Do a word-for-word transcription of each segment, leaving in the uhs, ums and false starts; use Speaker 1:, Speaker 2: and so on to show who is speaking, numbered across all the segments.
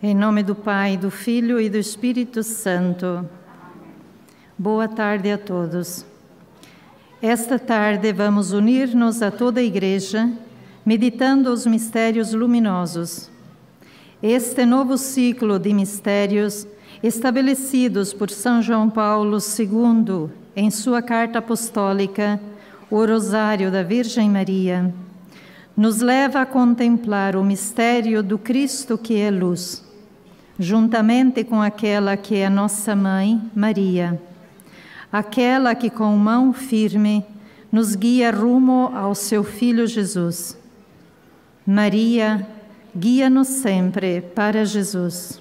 Speaker 1: Em nome do Pai, do Filho e do Espírito Santo. Boa tarde a todos. Esta tarde vamos unir-nos a toda a Igreja, meditando os mistérios luminosos. Este novo ciclo de mistérios, estabelecidos por São João Paulo segundo em sua carta apostólica, o Rosário da Virgem Maria, nos leva a contemplar o mistério do Cristo que é luz, juntamente com aquela que é nossa Mãe, Maria, aquela que com mão firme nos guia rumo ao seu Filho Jesus. Maria, guia-nos sempre para Jesus.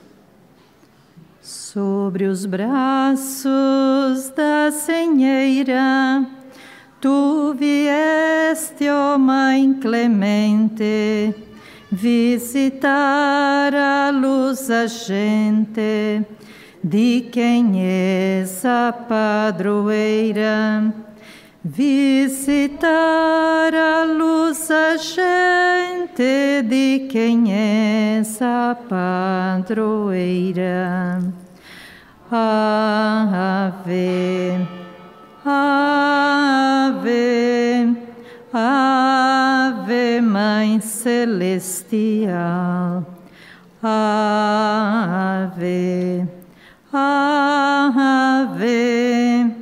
Speaker 1: Sobre os braços da Senheira, tu vieste, ó Mãe clemente, visitar a luz a gente, de quem és a padroeira. Visitar a luz a gente, de quem és a padroeira. Ave, Ave, Ave, Mãe Celestial. Ave, Ave,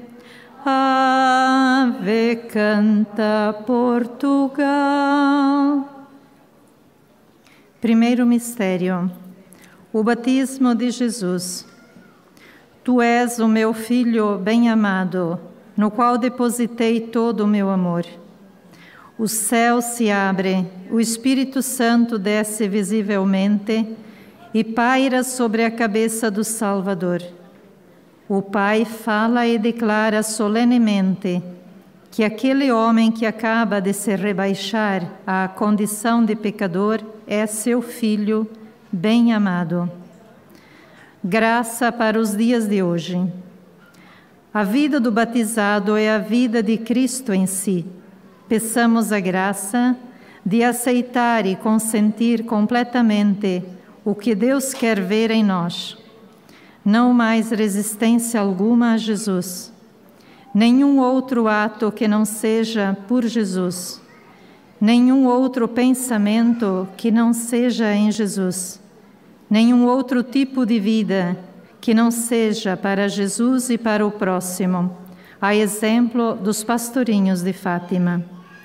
Speaker 1: Ave, canta Portugal. Primeiro mistério: o batismo de Jesus. Tu és o meu Filho bem-amado, no qual depositei todo o meu amor. O céu se abre, o Espírito Santo desce visivelmente e paira sobre a cabeça do Salvador. O Pai fala e declara solenemente que aquele homem que acaba de se rebaixar à condição de pecador é seu Filho bem-amado. Graça para os dias de hoje. A vida do batizado é a vida de Cristo em si. Peçamos a graça de aceitar e consentir completamente o que Deus quer ver em nós. Não mais resistência alguma a Jesus. Nenhum outro ato que não seja por Jesus. Nenhum outro pensamento que não seja em Jesus. Nenhum outro tipo de vida que não seja para Jesus e para o próximo, a exemplo dos pastorinhos de Fátima.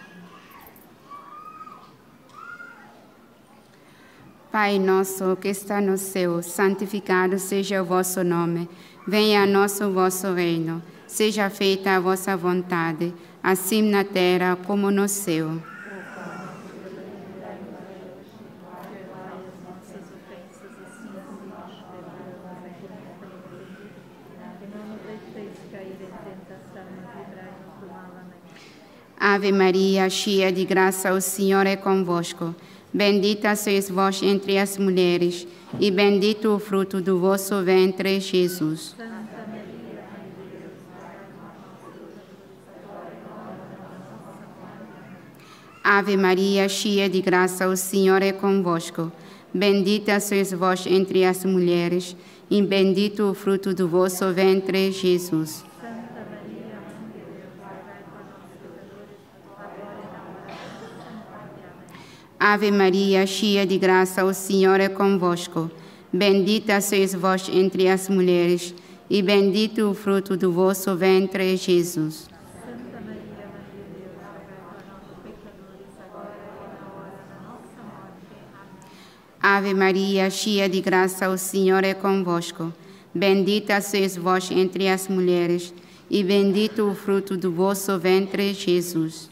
Speaker 2: Pai nosso que está no céu, santificado seja o vosso nome. Venha a nós o vosso reino. Seja feita a vossa vontade, assim na terra como no céu. Ave Maria, cheia de graça, o Senhor é convosco. Bendita sois vós entre as mulheres, e bendito o fruto do vosso ventre, Jesus. Ave Maria, cheia de graça, o Senhor é convosco. Bendita sois vós entre as mulheres, e bendito o fruto do vosso ventre, Jesus. Ave Maria, cheia de graça, o Senhor é convosco. Bendita sois vós entre as mulheres, e bendito o fruto do vosso ventre, Jesus.
Speaker 1: Santa Maria, Mãe de Deus, rogai por nós, pecadores, agora e na hora da nossa morte. Amém.
Speaker 2: Ave Maria, cheia de graça, o Senhor é convosco. Bendita sois vós entre as mulheres, e bendito o fruto do vosso ventre, Jesus.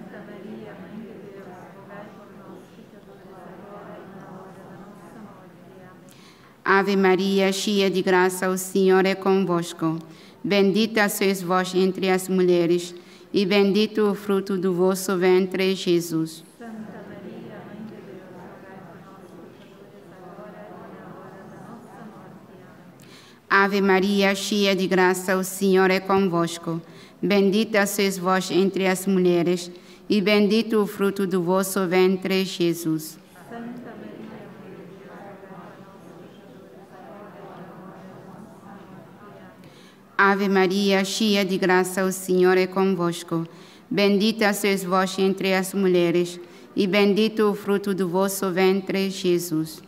Speaker 2: Ave Maria, cheia de graça, o Senhor é convosco. Bendita sois vós entre as mulheres, e bendito o fruto do vosso ventre, Jesus.
Speaker 1: Santa Maria, Mãe de Deus, rogai por nós, pecadores, agora e na hora da nossa morte. Amém.
Speaker 2: Ave Maria, cheia de graça, o Senhor é convosco. Bendita sois vós entre as mulheres, e bendito o fruto do vosso ventre, Jesus.
Speaker 1: Santa Maria, Mãe de Deus, rogai por nós, pecadores,
Speaker 2: Ave Maria, cheia de graça, o Senhor é convosco. Bendita sois vós entre as mulheres, e bendito o fruto do vosso ventre, Jesus.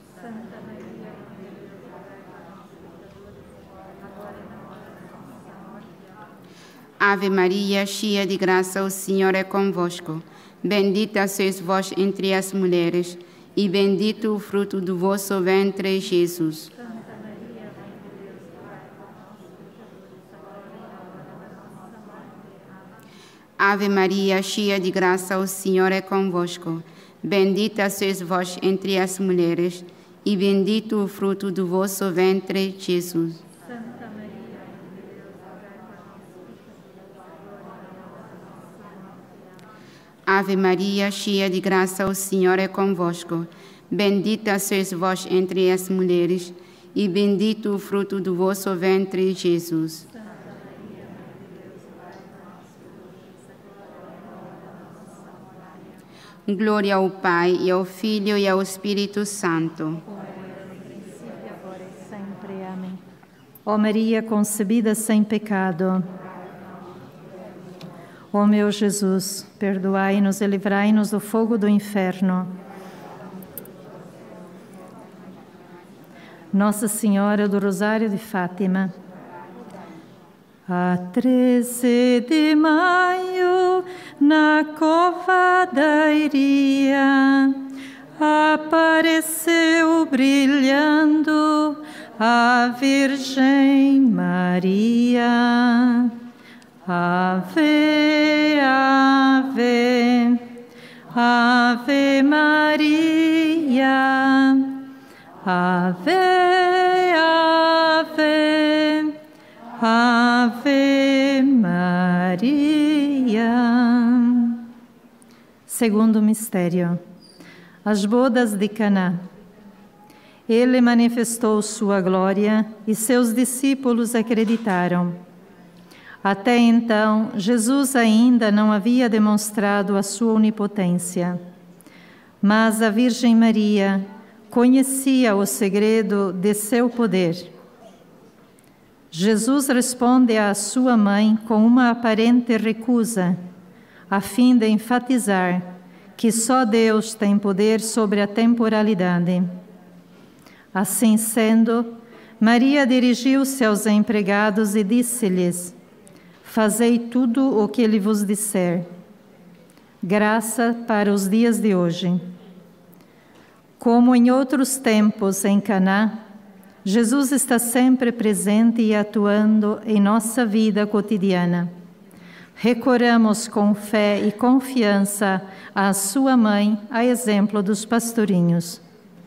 Speaker 2: Ave Maria, cheia de graça, o Senhor é convosco. Bendita sois vós entre as mulheres, e bendito o fruto do vosso ventre, Jesus. Ave Maria, cheia de graça, o Senhor é convosco. Bendita sois vós entre as mulheres, e bendito o fruto do vosso ventre, Jesus. Ave Maria, cheia de graça, o Senhor é convosco. Bendita sois vós entre as mulheres, e bendito o fruto do vosso ventre, Jesus. Glória ao Pai, e ao Filho, e ao Espírito Santo.
Speaker 1: Ó Maria concebida sem pecado, ó meu Jesus, perdoai-nos e livrai-nos do fogo do inferno. Nossa Senhora do Rosário de Fátima. A treze de maio, na cova da Iria, apareceu brilhando a Virgem Maria. Ave, ave, ave Maria, ave, ave, ave Maria. Segundo mistério, as bodas de Caná. Ele manifestou sua glória e seus discípulos acreditaram. Até então, Jesus ainda não havia demonstrado a sua onipotência. Mas a Virgem Maria conhecia o segredo de seu poder. Jesus responde à sua mãe com uma aparente recusa, a fim de enfatizar que só Deus tem poder sobre a temporalidade. Assim sendo, Maria dirigiu-se aos empregados e disse-lhes: fazei tudo o que ele vos disser. Graça para os dias de hoje. Como em outros tempos em Caná, Jesus está sempre presente e atuando em nossa vida cotidiana. Recorramos com fé e confiança à sua mãe, a exemplo dos pastorinhos.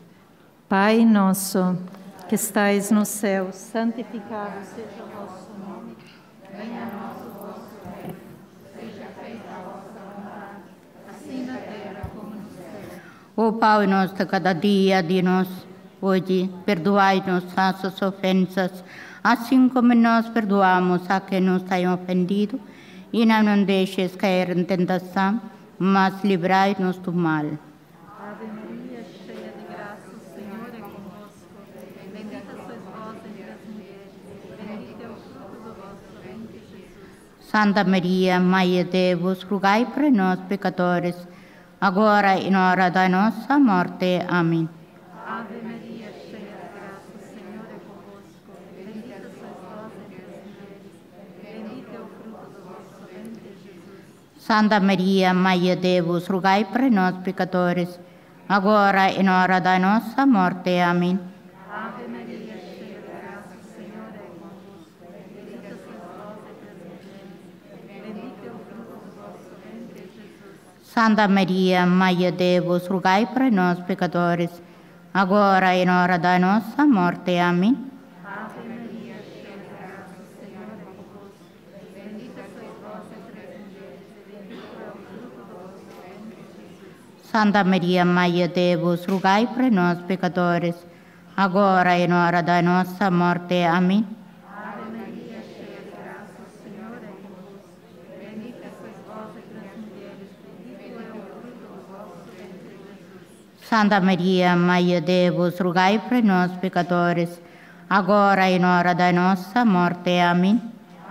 Speaker 1: Pai nosso, que estais no céu, santificado seja o vosso nome. Venha a nós o vosso reino. Seja feita a vossa vontade, assim na terra como no céu.
Speaker 3: O pão nosso de cada dia, de-nos hoje, perdoai-nos nossas ofensas, assim como nós perdoamos a quem nos tem ofendido, e não nos deixes cair em tentação, mas livrai-nos do mal.
Speaker 1: Ave Maria, cheia de graça, o Senhor é convosco. Bendita sois vós entre as mulheres, bendito é o fruto do vosso ventre, Jesus.
Speaker 3: Santa Maria, Mãe de Deus, rogai por nós, pecadores, agora e na hora da nossa morte. Amém.
Speaker 1: Ave Maria, cheia de graça, o Senhor é convosco. Bendita sois vós entre as mulheres, bendito é o fruto do vosso ventre, Jesus.
Speaker 3: Santa Maria, Mãe de Deus, rogai por nós, pecadores, agora e na hora da nossa morte. Amém.
Speaker 1: Ave Maria, cheia de graça, o Senhor é convosco. Bendita sois vós entre as mulheres, bendito é o fruto do vosso ventre, Jesus.
Speaker 3: Santa Maria, Mãe de Deus, rogai por nós, pecadores, agora e na hora da nossa morte. Amém.
Speaker 1: Ave Maria, cheia de graça, o Senhor é convosco. Bendita sois vós entre as mulheres, bendito é o fruto do vosso ventre, Jesus.
Speaker 3: Santa Maria, Mãe de Deus, rogai por nós, pecadores, agora e na hora da nossa morte. Amém.
Speaker 1: Ave Maria, cheia de graça, o Senhor é convosco. Bendita sois vós entre as mulheres, bendito é o fruto do vosso ventre, Jesus.
Speaker 3: Santa Maria, Mãe de Deus, rogai por nós, pecadores, agora e na hora da nossa morte. Amém.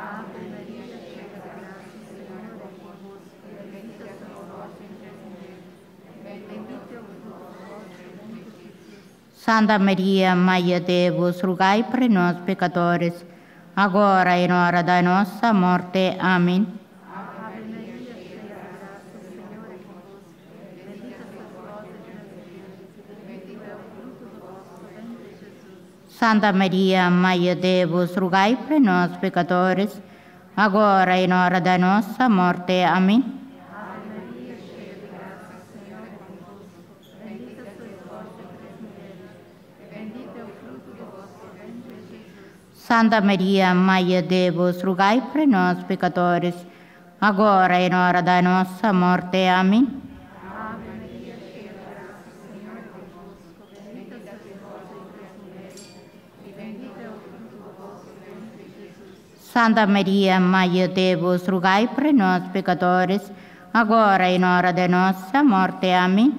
Speaker 3: Santa Maria, Mãe de Deus, rogai por nós, pecadores, agora e na hora da nossa morte. Amém. Santa Maria, Mãe de Deus, rogai por nós, pecadores, agora e na hora da nossa morte. Amém. Santa Maria, Mãe de Deus, rogai por nós, pecadores, agora e na hora da nossa morte. Amém. Santa Maria, Mãe de Deus, rogai por nós, pecadores, agora e na hora da nossa morte. Amém.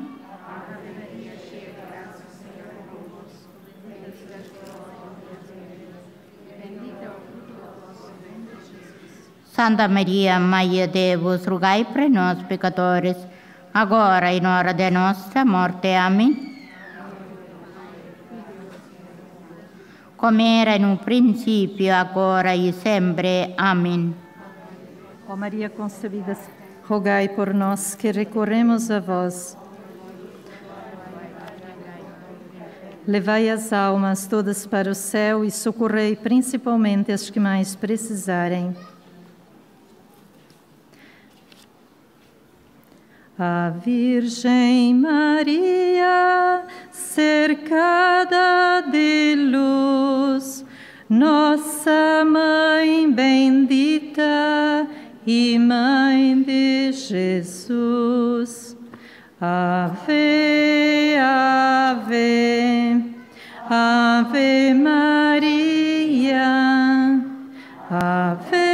Speaker 3: Santa Maria, Mãe de Deus, rogai por nós, pecadores, agora e na hora da nossa morte. Amém. Como era no princípio, agora e sempre. Amém.
Speaker 1: Ó Maria concebida, rogai por nós que recorremos a vós. Levai as almas todas para o céu e socorrei principalmente as que mais precisarem. A Virgem Maria, cercada de luz, nossa Mãe bendita e Mãe de Jesus. Ave, ave, ave Maria, ave,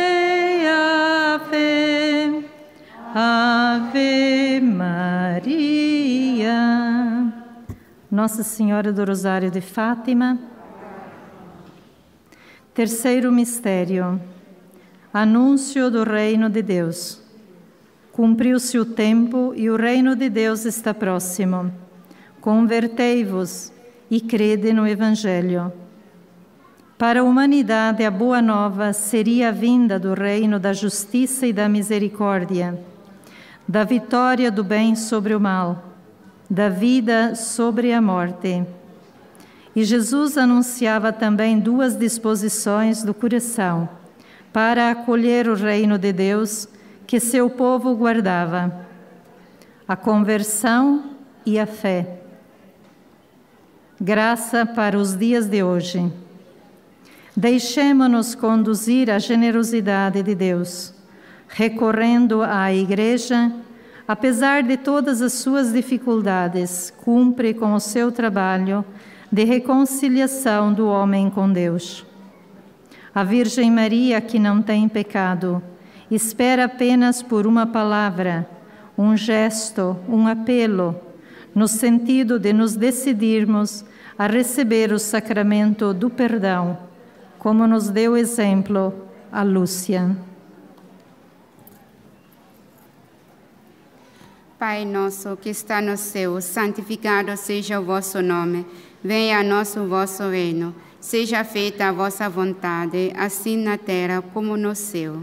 Speaker 1: ave, ave Maria. Nossa Senhora do Rosário de Fátima. Terceiro mistério. Anúncio do Reino de Deus. Cumpriu-se o tempo e o Reino de Deus está próximo. Convertei-vos e crede no Evangelho. Para a humanidade, a boa nova seria a vinda do reino da justiça e da misericórdia, da vitória do bem sobre o mal, da vida sobre a morte. E Jesus anunciava também duas disposições do coração para acolher o reino de Deus que seu povo guardava: a conversão e a fé. Graça para os dias de hoje. Deixemo-nos conduzir à generosidade de Deus, recorrendo à Igreja. Apesar de todas as suas dificuldades, cumpre com o seu trabalho de reconciliação do homem com Deus. A Virgem Maria, que não tem pecado, espera apenas por uma palavra, um gesto, um apelo, no sentido de nos decidirmos a receber o sacramento do perdão, como nos deu exemplo a Lúcia.
Speaker 2: Pai nosso que está no céu, santificado seja o vosso nome. Venha a nós o vosso reino. Seja feita a vossa vontade, assim na terra como no céu.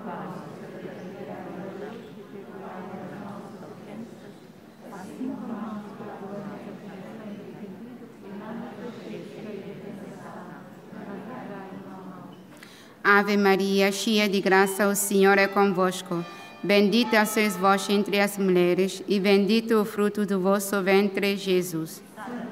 Speaker 2: Ave Maria, cheia de graça, o Senhor é convosco. Bendita sois vós entre as mulheres, e bendito o fruto do vosso ventre, Jesus.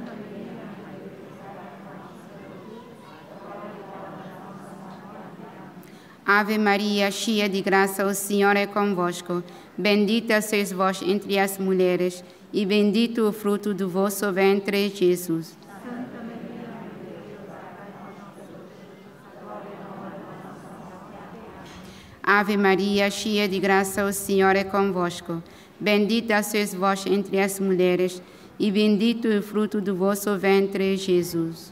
Speaker 2: Ave Maria, cheia de graça, o Senhor é convosco. Bendita sois vós entre as mulheres, e bendito o fruto do vosso ventre, Jesus. Ave Maria, cheia de graça, o Senhor é convosco. Bendita sois vós entre as mulheres, e bendito o fruto do vosso ventre, Jesus.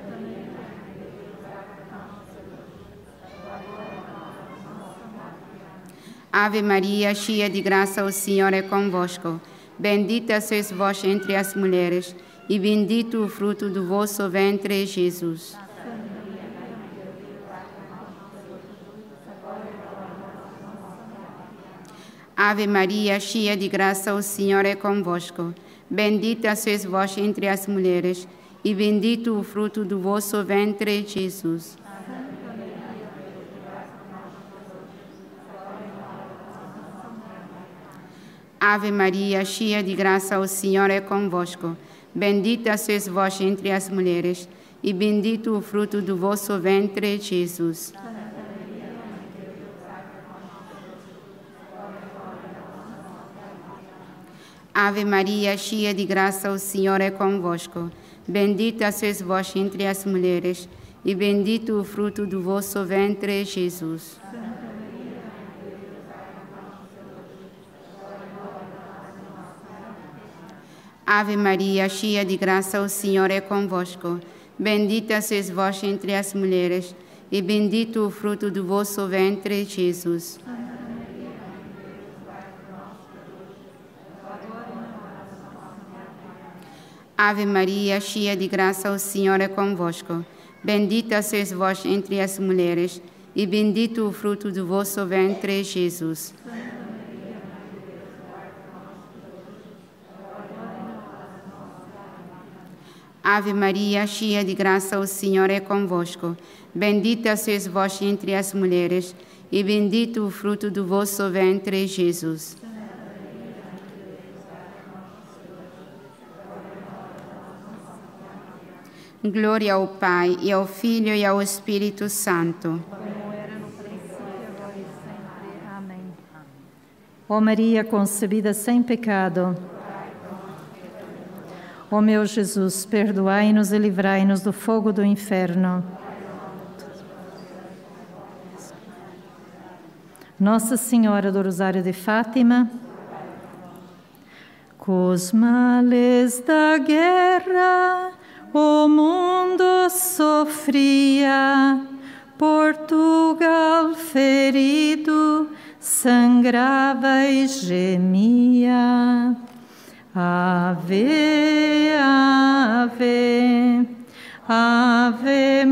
Speaker 2: Ave Maria, cheia de graça, o Senhor é convosco. Bendita sois vós entre as mulheres, e bendito o fruto do vosso ventre, Jesus. Ave Maria, cheia de graça, o Senhor é convosco. Bendita sois vós entre as mulheres, e bendito o fruto do vosso ventre, Jesus. Ave Maria, cheia de graça, o Senhor é convosco. Bendita sois vós entre as mulheres, e bendito o fruto do vosso ventre, Jesus. Ave Maria, cheia de graça, o Senhor é convosco. Bendita sois vós entre as mulheres, e bendito o fruto do vosso ventre, Jesus. Ave Maria, cheia de graça, o Senhor é convosco. Bendita sois vós entre as mulheres, e bendito o fruto do vosso ventre, Jesus. Ave Maria, cheia de graça, o Senhor é convosco. Bendita sois vós entre as mulheres, e bendito o fruto do vosso ventre, Jesus. Ave Maria, cheia de graça, o Senhor é convosco. Bendita sois vós entre as mulheres, e bendito o fruto do vosso ventre, Jesus. Glória ao Pai, e ao Filho, e ao Espírito Santo.
Speaker 1: Como era no princípio, agora e sempre. Amém. Ó Maria concebida sem pecado, ó meu Jesus, perdoai-nos e livrai-nos do fogo do inferno. Nossa Senhora do Rosário de Fátima, cos males da guerra o mundo sofria, Portugal ferido sangrava e gemia. Ave, ave, ave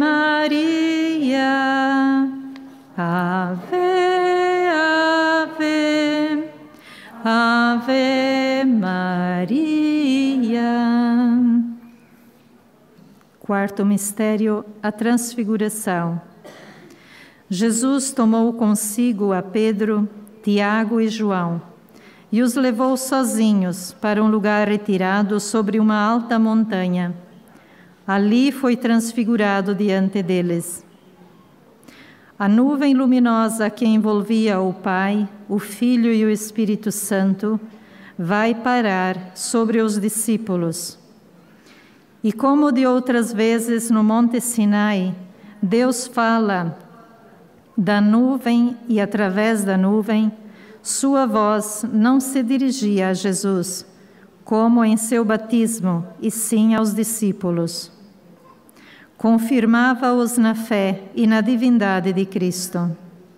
Speaker 1: Maria, ave, ave, ave Maria. Quarto mistério, a transfiguração. Jesus tomou consigo a Pedro, Tiago e João e os levou sozinhos para um lugar retirado sobre uma alta montanha. Ali foi transfigurado diante deles. A nuvem luminosa que envolvia o Pai, o Filho e o Espírito Santo vai parar sobre os discípulos. E como de outras vezes no Monte Sinai, Deus fala da nuvem e através da nuvem, sua voz não se dirigia a Jesus, como em seu batismo, e sim aos discípulos. Confirmava-os na fé e na divindade de Cristo.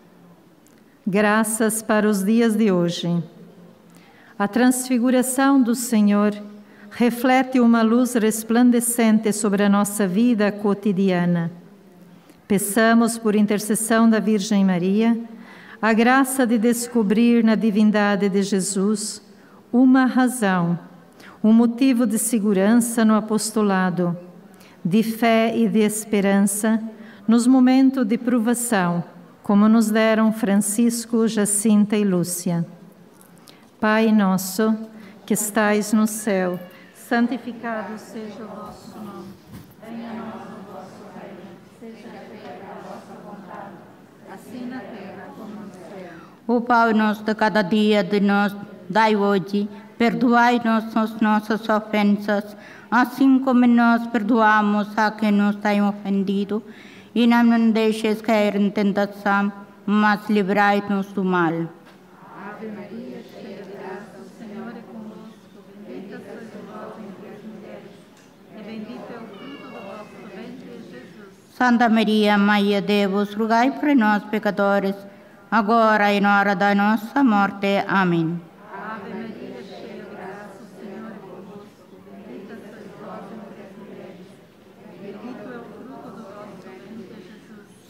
Speaker 1: Graças para os dias de hoje. A transfiguração do Senhor reflete uma luz resplandecente sobre a nossa vida cotidiana. Peçamos, por intercessão da Virgem Maria, a graça de descobrir na divindade de Jesus uma razão, um motivo de segurança no apostolado, de fé e de esperança nos momentos de provação, como nos deram Francisco, Jacinta e Lúcia. Pai nosso, que estais no céu, santificado seja o vosso nome. Venha a nós o vosso reino. Seja feita a vossa vontade, assim na terra como no céu.
Speaker 3: O pão nosso de cada dia de nós dai hoje, perdoai-nos as nossas ofensas, assim como nós perdoamos a quem nos tem ofendido, e não nos deixes cair em tentação, mas livrai-nos do mal.
Speaker 1: Ave Maria, cheia de graça, o Senhor é convosco, bendita sois vós entre as mulheres, e bendito é o fruto do vosso ventre, Jesus.
Speaker 3: Santa Maria, Mãe de Deus, rogai por nós, pecadores, agora e na hora da nossa morte. Amém.
Speaker 1: Ave Maria, cheia de graça, o Senhor é convosco, bendita sois vós entre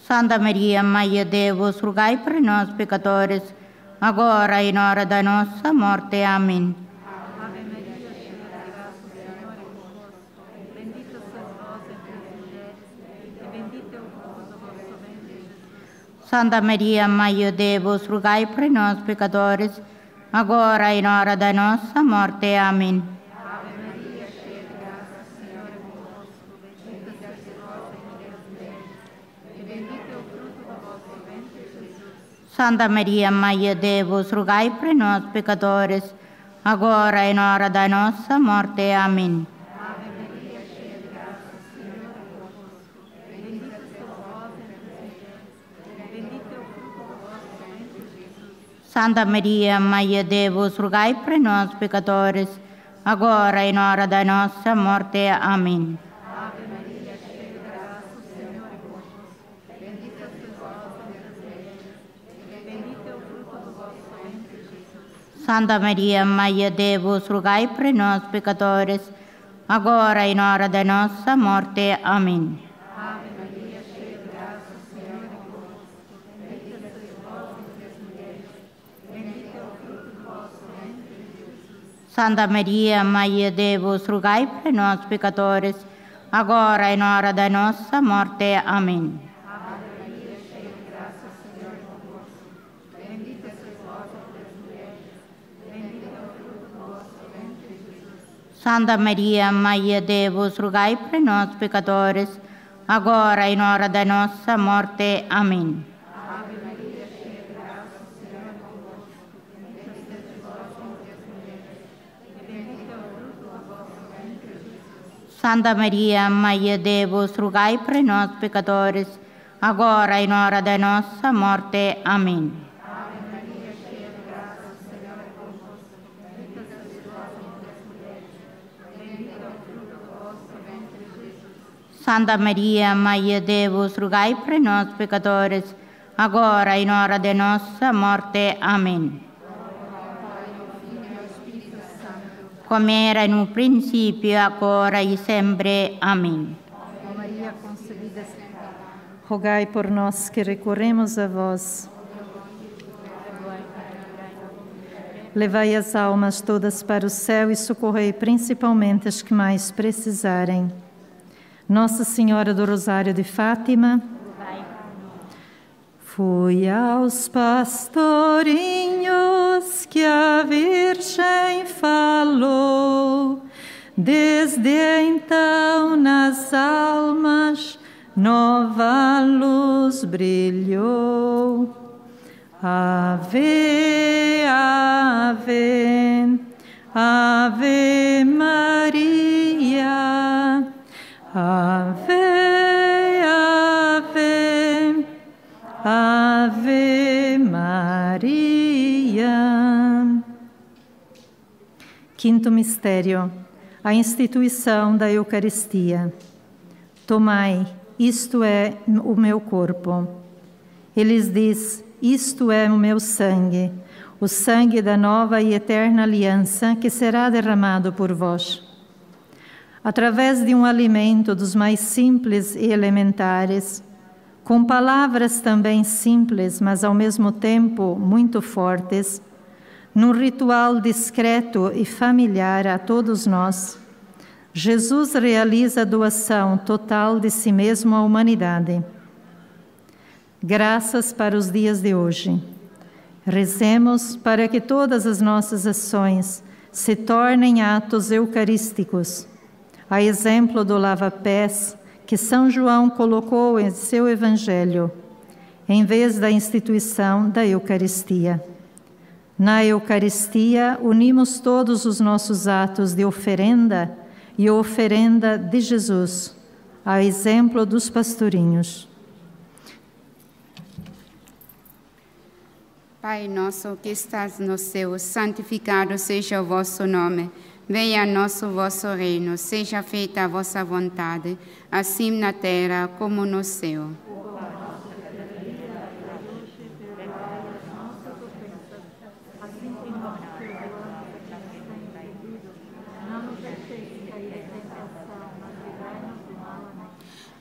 Speaker 3: Santa Maria, Mãe de Deus, rogai por nós, pecadores, agora e na hora da nossa morte. Amém.
Speaker 1: Ave Maria, cheia de graça, o Senhor é convosco. Bendita sois vós entre as mulheres, e bendito é o fruto do vosso ventre, Jesus.
Speaker 3: Santa Maria, Mãe de Deus, rogai por nós, pecadores, agora e na hora da nossa morte. Amém.
Speaker 1: Ave Maria, cheia de graça, o Senhor é convosco. Bendita sois vós entre as mulheres, e bendito é o fruto do vosso ventre, Jesus.
Speaker 3: Santa Maria, Mãe de Deus, rogai por nós, pecadores, agora e na hora da nossa morte. Amém.
Speaker 1: Ave Maria, cheia de graça, o Senhor é convosco. Bendita sois vós entre as mulheres, e bendito é o fruto do vosso ventre, Jesus.
Speaker 3: Santa Maria, Mãe de Deus, rogai por nós, pecadores, agora e na hora da nossa morte. Amém.
Speaker 1: Ave Maria, cheia de graça, o Senhor é convosco. Bendita sois vós entre as mulheres, e bendito é o fruto do vosso ventre, Jesus.
Speaker 3: Santa Maria, Mãe de Deus, rogai por nós, pecadores, agora e na hora da nossa morte. Amém.
Speaker 1: Ave Maria, cheia de graça, o Senhor é convosco. Bendita sois vós entre as mulheres, e bendito é o fruto do vosso ventre, Jesus.
Speaker 3: Santa Maria, Mãe de Deus, rogai por nós, pecadores, agora e na hora da nossa morte. Amém.
Speaker 1: Ave Maria, cheia de graça, o Senhor é convosco. Bendita sois vós entre as mulheres, e bendito é o fruto do vosso ventre, Jesus.
Speaker 3: Santa Maria, Mãe de Deus, rogai por nós, pecadores, agora e na hora da nossa morte. Amém.
Speaker 1: Ave Maria, cheia de graça, o Senhor é convosco. Bendita sois vós entre as mulheres, e bendito é o fruto do vosso ventre, Jesus.
Speaker 3: Santa Maria, Mãe de Deus, rogai por nós, pecadores, agora e na hora da nossa morte. Amém.
Speaker 1: Ave Maria, cheia de graça, o Senhor é convosco. Bendita sois vós entre as mulheres, e bendito é o fruto do vosso ventre, Jesus.
Speaker 3: Santa Maria, Mãe de Deus, rogai por nós, pecadores, agora e na hora da nossa morte. Amém. Como era no princípio, agora e sempre. Amém.
Speaker 1: Ó Maria concebida, rogai por nós que recorremos a vós. Levai as almas todas para o céu e socorrei principalmente as que mais precisarem. Nossa Senhora do Rosário de Fátima, fui aos pastorinhos que a Virgem falou, desde então nas almas nova luz brilhou. Ave, ave, ave Maria, ave, ave, ave Maria. Quinto mistério, a instituição da Eucaristia. Tomai, isto é o meu corpo. Ele diz, isto é o meu sangue, o sangue da nova e eterna aliança que será derramado por vós. Através de um alimento dos mais simples e elementares, com palavras também simples, mas ao mesmo tempo muito fortes, num ritual discreto e familiar a todos nós, Jesus realiza a doação total de si mesmo à humanidade. Graças para os dias de hoje. Rezemos para que todas as nossas ações se tornem atos eucarísticos, a exemplo do lava-pés que São João colocou em seu Evangelho, em vez da instituição da Eucaristia. Na Eucaristia, unimos todos os nossos atos de oferenda e oferenda de Jesus, a exemplo dos pastorinhos.
Speaker 2: Pai nosso que estás no céu, santificado seja o vosso nome. Venha a nós o vosso reino, seja feita a vossa vontade, assim na terra como no céu.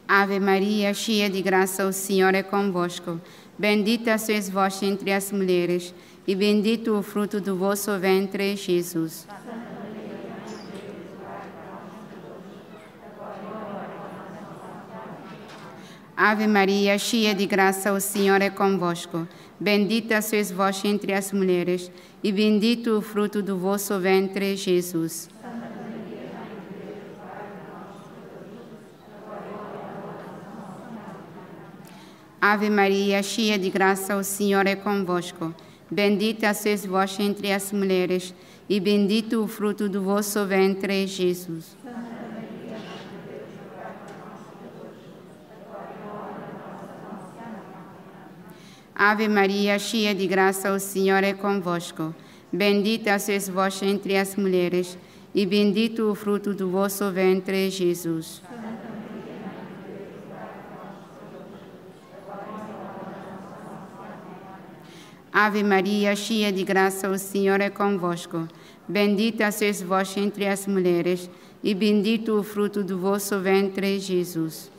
Speaker 2: Ave Maria, cheia de graça, o Senhor é convosco. Bendita sois vós entre as mulheres, e bendito o fruto do vosso ventre, Jesus. Ave Maria, cheia de graça, o Senhor é convosco. Bendita sois vós entre as mulheres, e bendito o fruto do vosso ventre, Jesus. Ave Maria, cheia de graça, o Senhor é convosco. Bendita sois vós entre as mulheres, e bendito o fruto do vosso ventre, Jesus. Ave Maria, cheia de graça, o Senhor é convosco. Bendita sois vós entre as mulheres, e bendito o fruto do vosso ventre, Jesus. Ave Maria, cheia de graça, o Senhor é convosco. Bendita sois vós entre as mulheres, e bendito o fruto do vosso ventre, Jesus.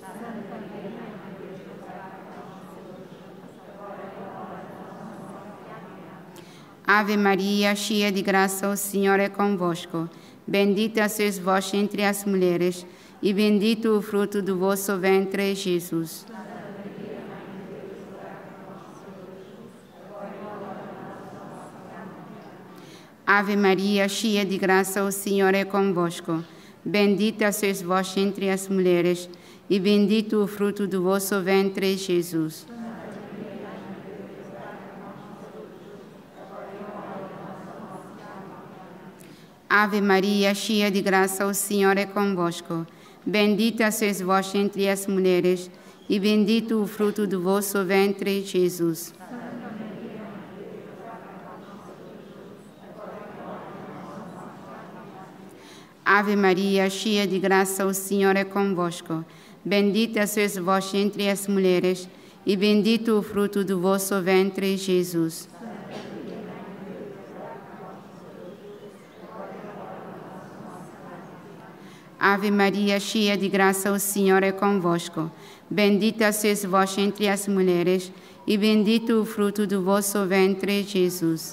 Speaker 2: Ave Maria, cheia de graça, o Senhor é convosco. Bendita sois vós entre as mulheres, e bendito o fruto do vosso ventre, Jesus. Ave Maria, cheia de graça, o Senhor é convosco. Bendita sois vós entre as mulheres, e bendito o fruto do vosso ventre, Jesus. Ave Maria, cheia de graça, o Senhor é convosco. Bendita sois vós entre as mulheres, e bendito o fruto do vosso ventre, Jesus. Ave Maria, cheia de graça, o Senhor é convosco. Bendita sois vós entre as mulheres, e bendito o fruto do vosso ventre, Jesus. Ave Maria, cheia de graça, o Senhor é convosco. Bendita sois vós entre as mulheres, e bendito o fruto do vosso ventre, Jesus.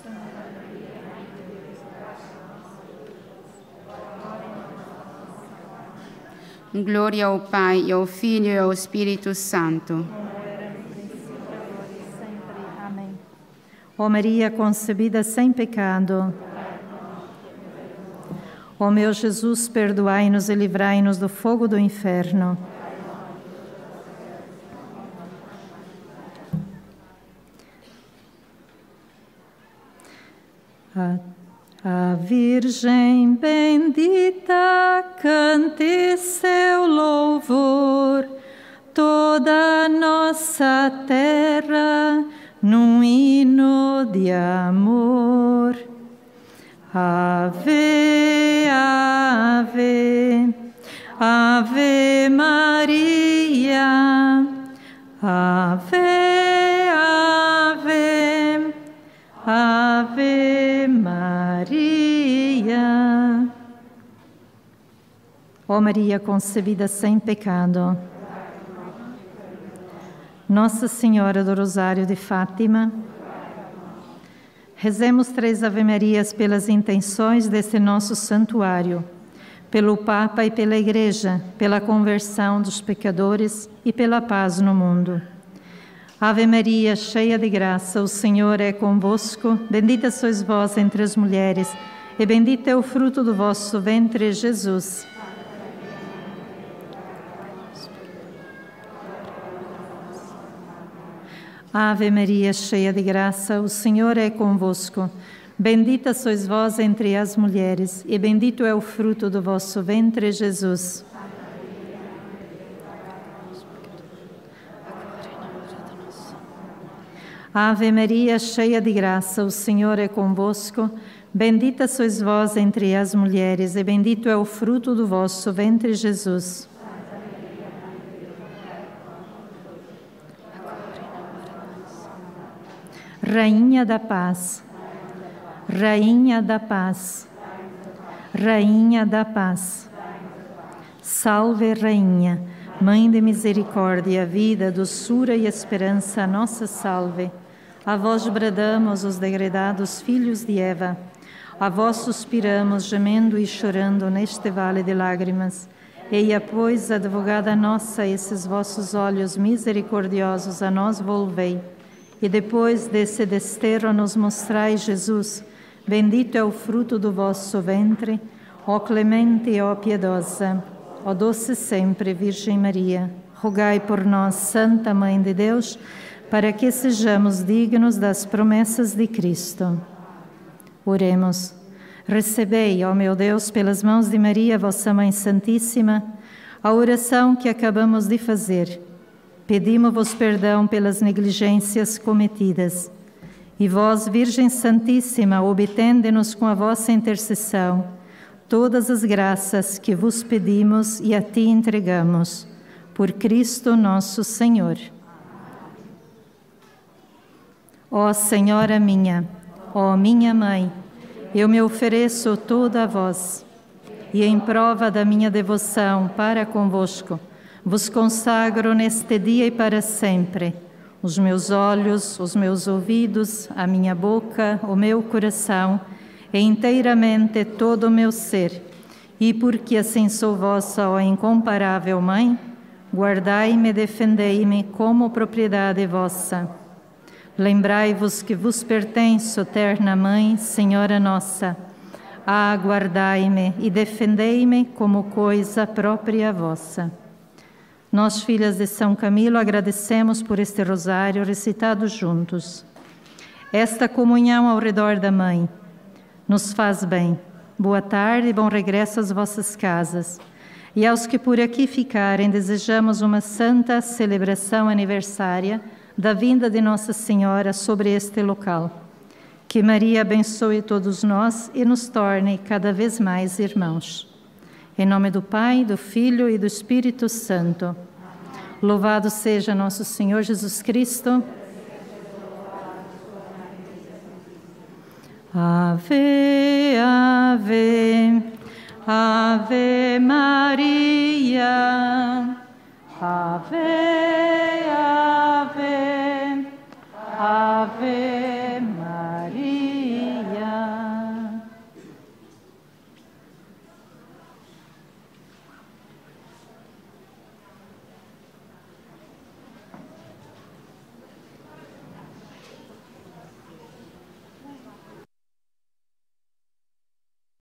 Speaker 2: Glória ao Pai, ao Filho e ao Espírito Santo.
Speaker 1: Amém. Ó Maria concebida sem pecado, ó meu Jesus, perdoai-nos e livrai-nos do fogo do inferno. A, a Virgem bendita cante seu louvor, toda a nossa terra num hino de amor. Ave, ave, ave Maria, ave, ave, ave Maria. Ó Maria concebida sem pecado, Nossa Senhora do Rosário de Fátima, rezemos três Ave-Marias pelas intenções deste nosso santuário, pelo Papa e pela Igreja, pela conversão dos pecadores e pela paz no mundo. Ave Maria, cheia de graça, o Senhor é convosco. Bendita sois vós entre as mulheres, e bendito é o fruto do vosso ventre, Jesus. Ave Maria, cheia de graça, o Senhor é convosco. Bendita sois vós entre as mulheres, e bendito é o fruto do vosso ventre, Jesus. Ave Maria, cheia de graça, o Senhor é convosco. Bendita sois vós entre as mulheres, e bendito é o fruto do vosso ventre, Jesus. Rainha da paz, Rainha da paz, Rainha da paz. Salve, Rainha, Mãe de misericórdia, vida, doçura e esperança, nossa salve. A vós bradamos, os degredados filhos de Eva. A vós suspiramos, gemendo e chorando neste vale de lágrimas. Eia, pois, advogada nossa, esses vossos olhos misericordiosos a nós volvei. E depois desse desterro nos mostrai Jesus. Bendito é o fruto do vosso ventre, ó clemente e ó piedosa, ó doce sempre Virgem Maria. Rogai por nós, Santa Mãe de Deus, para que sejamos dignos das promessas de Cristo. Oremos. Recebei, ó meu Deus, pelas mãos de Maria, vossa Mãe Santíssima, a oração que acabamos de fazer. Pedimos-vos perdão pelas negligências cometidas. E vós, Virgem Santíssima, obtende-nos com a vossa intercessão todas as graças que vos pedimos e a ti entregamos. Por Cristo nosso Senhor. Ó Senhora minha, ó minha Mãe, eu me ofereço toda a vós, e em prova da minha devoção para convosco, vos consagro neste dia e para sempre os meus olhos, os meus ouvidos, a minha boca, o meu coração, e inteiramente todo o meu ser. E porque assim sou vossa, ó incomparável Mãe, guardai-me e defendei-me como propriedade vossa. Lembrai-vos que vos pertenço, terna Mãe, Senhora nossa. Ah, guardai-me e defendei-me como coisa própria vossa. Nós, filhas de São Camilo, agradecemos por este rosário recitado juntos. Esta comunhão ao redor da Mãe nos faz bem. Boa tarde e bom regresso às vossas casas. E aos que por aqui ficarem, desejamos uma santa celebração aniversária da vinda de Nossa Senhora sobre este local. Que Maria abençoe todos nós e nos torne cada vez mais irmãos. Em nome do Pai, do Filho e do Espírito Santo. Louvado seja nosso Senhor Jesus Cristo. Ave, ave, ave Maria.